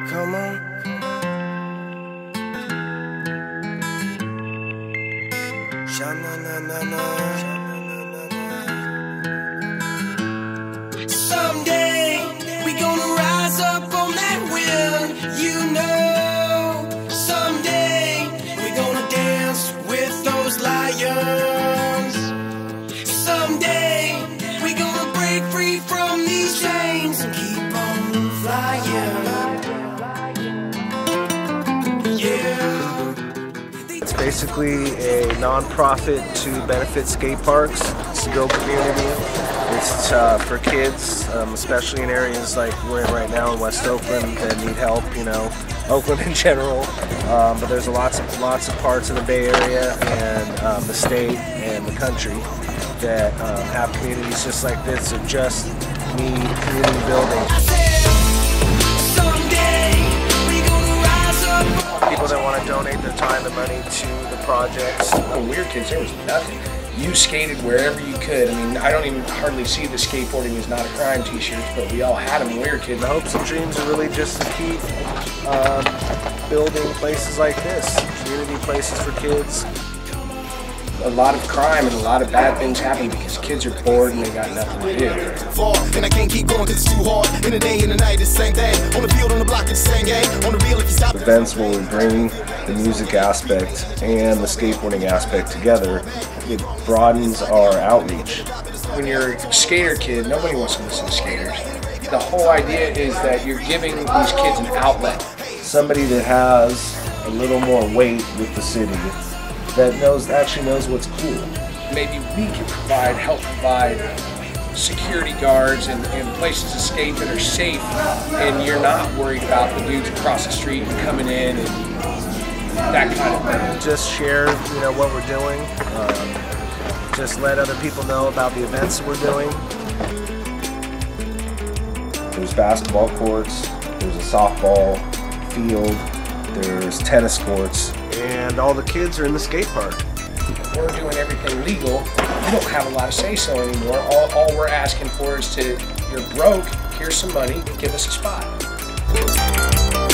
Come on. Sha-na-na-na-na. Someday we gonna rise up on that wind, you know. Someday we gonna dance with those lions. Someday we gonna break free from these chains and keep on flying. It's basically a non-profit to benefit skate parks. It's to build community. It's for kids, especially in areas like we're in right now in West Oakland that need help. You know, Oakland in general. But there's lots of parts of the Bay Area and the state and the country that have communities just like this that just need community building. People that want to donate their time and money to the projects. When we were kids, there was nothing. You skated wherever you could. I mean, I don't even hardly see the skateboarding is not a crime t-shirts, but we all had them when we were kids. The hopes and dreams are really just to keep building places like this, community places for kids. A lot of crime and a lot of bad things happen because kids are bored and they got nothing to do. And I can't keep going because it's too hard. In the day and the night, it's the same thing. On the field, on the block, it's the same game. On the reel, if you stop. Events where we bring the music aspect and the skateboarding aspect together, it broadens our outreach. When you're a skater kid, nobody wants to listen to skaters. The whole idea is that you're giving these kids an outlet. Somebody that has a little more weight with the city, that actually knows what's cool. Maybe we can help provide security guards and places to skate that are safe, and you're not worried about the dudes across the street coming in and that kind of thing. Just share, you know, what we're doing. Just let other people know about the events that we're doing. There's basketball courts, there's a softball field, there's tennis courts, and all the kids are in the skate park. We're doing everything legal. We don't have a lot of say-so anymore. All we're asking for is you're broke, here's some money, give us a spot.